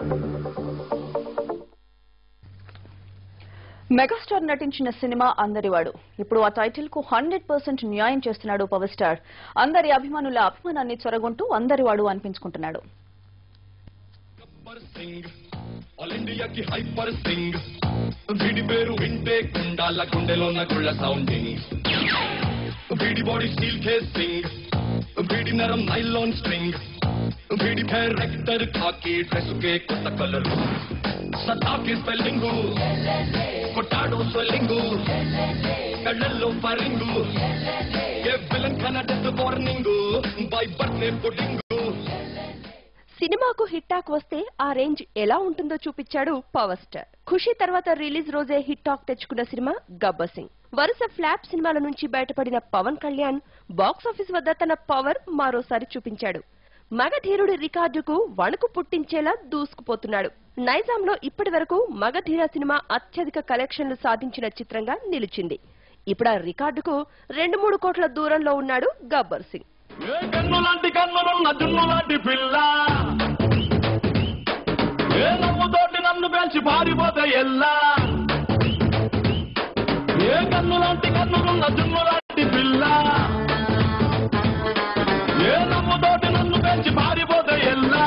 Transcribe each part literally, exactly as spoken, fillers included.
Megastar నటించిన cinema అందరివాడు. ఇప్పుడు ఆ టైటిల్ కు హండ్రెడ్ పర్సెంట్ న్యాయం చేస్తున్నాడు పవర్ స్టార్. అందరి అభిమానుల అభిమానాన్ని చొరగొంటూ అందరివాడు అనిపించుకుంటున్నాడు. ఆల్ ఇండియాకి హైపర్ సింగ్ వీడి పేరు వింటే కుండాల గుండెలోన గుళ్ళ సౌండింగ్ వీడి బాడీ స్టీల్ కేసింగ్ వీడి నరం నైలాన్ స్ట్రింగ్ వీడి క్యారెక్టర్ కాకి డ్రెస్ కే కొత్త కలర్ సత్తా కి స్పెల్లింగ్ కొట్టాడో స్వెల్లింగ్ కళ్ళల్లో ఫరింగ్ ఏ విలన్ కన్నా death warning by birthday pudding. సినిమాకు హిట్ టాక్ వస్తే ఆ రేంజ్ ఎలా ఉంటుందో చూపించాడు పవర్ స్టార్. ఖుషి తర్వాత రిలీజ్ రోజే హిట్ టాక్ తెచ్చుకున్న సినిమా గబ్బర్ సింగ్. వరుస ఫ్లాప్ సినిమాల నుంచి బయటపడిన పవన్ కళ్యాణ్ బాక్సాఫీస్ వద్ద తన పవర్ మరోసారి చూపించాడు. మగధీరుడి రికార్డుకు వణుకు పుట్టించేలా దూసుకుపోతున్నాడు. నైజాంలో ఇప్పటి వరకు మగధీర సినిమా అత్యధిక కలెక్షన్లు సాధించిన చిత్రంగా నిలిచింది. ఇప్పుడు ఆ రికార్డుకు రెండు మూడు కోట్ల దూరంలో ఉన్నాడు గబ్బర్ సింగ్. కన్నులాంటి కన్నులున్న జున్నులాంటి పిల్ల ఏ నవ్వుతోటి నన్ను పేల్చి పారిపోతే ఎల్లా ఏ కన్నులాంటి కన్నులున్న జున్నులాంటి పిల్ల ఏ నవ్వుతోటి నన్ను పేల్చి పారిపోతే ఎల్లా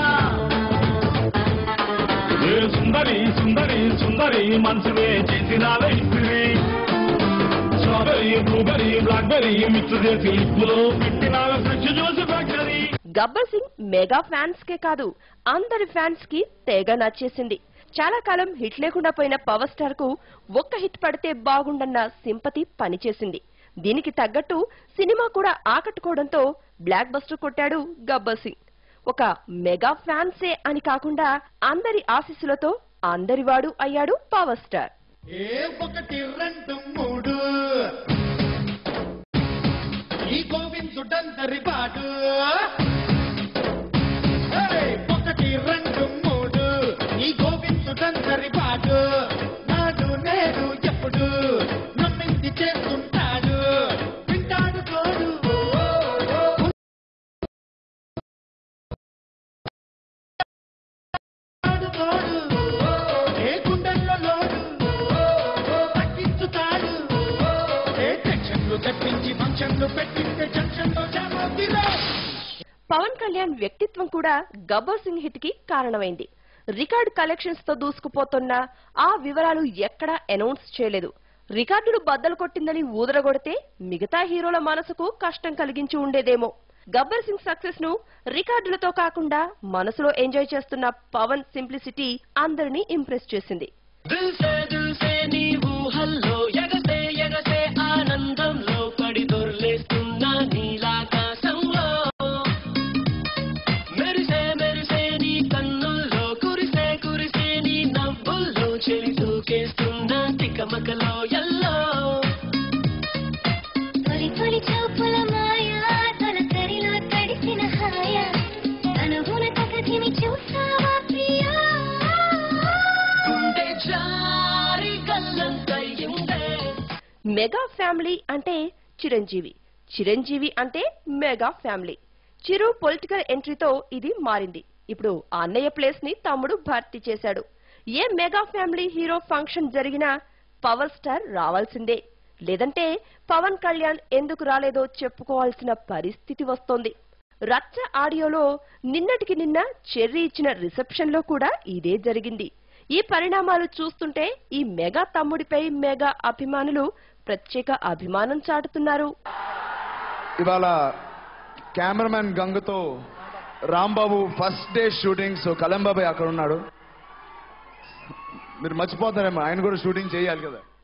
ఏ సుందరి సుందరి సుందరి మనసునే చేసినావే ఇస్త్రీ స్ట్రాబెరీ బ్లూబెరీ బ్లాక్బెరీ మిక్స్ చేసి లిప్పులో పెట్టినావే fresh juice factory. Gabbar Singh mega fans కే కాదు అందరి ఫ్యాన్స్ కి తెగ నచ్చేసింది. చాలా కాలం హిట్ లేకుండా పోయిన పవర్ స్టార్ కు ఒక్క హిట్ పడితే బాగుండన్న సింపతి పనిచేసింది. దీనికి తగ్గట్టు సినిమా కూడా ఆకట్టుకోవడంతో బ్లాక్ బస్టర్ కొట్టాడు గబ్బర్ సింగ్. ఒక మెగా ఫ్యాన్సే అని కాకుండా అందరి ఆశీస్సులతో అందరివాడు అయ్యాడు పవర్ స్టార్. ఏ ఒకటి రెండు మూడు ఈ గోవిందుడందరి వాడు ఒకటి రెండు మూడు ఈ గోవిందుడందరి వాడు నాడు నేడు ఎప్పుడు నమ్మింది చేస్తుంటాడు వింటాడు తోడు తోడు ఏ గుండెల్లో లోడు తగ్గించుతాడు ఏ టెన్షన్లు తెప్పించి ఫంక్షన్లు పెట్టింటే జంక్షన్లో జామోతిరా. పవన్ కళ్యాణ్ వ్యక్తిత్వం కూడా గబ్బర్ సింగ్ హిట్ కి కారణమైంది. రికార్డ్ కలెక్షన్స్ తో దూసుకుపోతున్న ఆ వివరాలు ఎక్కడా అనౌన్స్ చేయలేదు. రికార్డులు బద్దలు కొట్టిందని ఊదరగొడితే మిగతా హీరోల మనసుకు కష్టం కలిగించి ఉండేదేమో. గబ్బర్ సింగ్ సక్సెస్ ను రికార్డులతో కాకుండా మనసులో ఎంజాయ్ చేస్తున్న పవన్ సింప్లిసిటీ అందరినీ ఇంప్రెస్ చేసింది. మెగా ఫ్యామిలీ అంటే చిరంజీవి, చిరంజీవి అంటే మెగా ఫ్యామిలీ. చిరు పొలిటికల్ ఎంట్రీతో ఇది మారింది. ఇప్పుడు అన్నయ్య ప్లేస్ ని తమ్ముడు భర్తీ చేశాడు. ఏ మెగా ఫ్యామిలీ హీరో ఫంక్షన్ జరిగినా పవర్ స్టార్ రావాల్సిందే. లేదంటే పవన్ కళ్యాణ్ ఎందుకు రాలేదో చెప్పుకోవాల్సిన పరిస్థితి వస్తోంది. రచ్చ ఆడియోలో నిన్నటికి నిన్న చెర్రీ ఇచ్చిన రిసెప్షన్ లో కూడా ఇదే జరిగింది. ఈ పరిణామాలు చూస్తుంటే ఈ మెగా తమ్ముడిపై మెగా అభిమానులు ప్రత్యేక అభిమానం చాటుతున్నారు. ఇవాళ కెమెరామెన్ గంగతో Rambabu first day shooting. So కలంబాబాయ్ అక్కడ ఉన్నాడు. మీరు మర్చిపోతారేమో, ఆయన కూడా షూటింగ్ చేయాలి కదా.